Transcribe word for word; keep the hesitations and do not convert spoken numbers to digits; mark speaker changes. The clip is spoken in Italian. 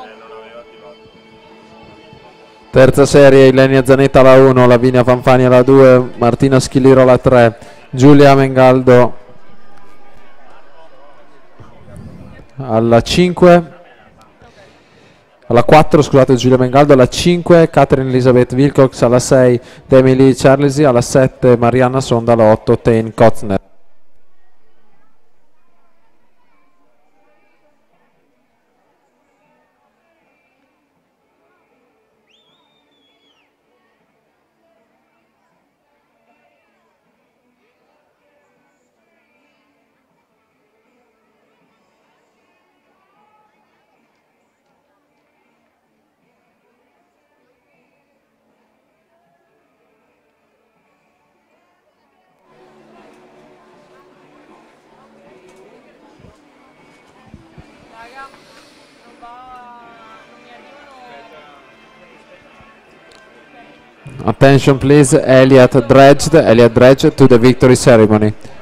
Speaker 1: Terza serie, Ilenia Zanetta alla uno, Lavinia Fanfani alla due, Martina Schiliro alla tre, Giulia Mengaldo alla cinque, alla quattro, scusate, Giulia Mengaldo alla cinque, Catherine Elizabeth Wilcox alla sei, Demi Lee Charlesi alla sette, Marianna Sonda alla otto, Tain Kotzner. Attention please, Elliot Dredge, Elliot Dredge to the victory ceremony.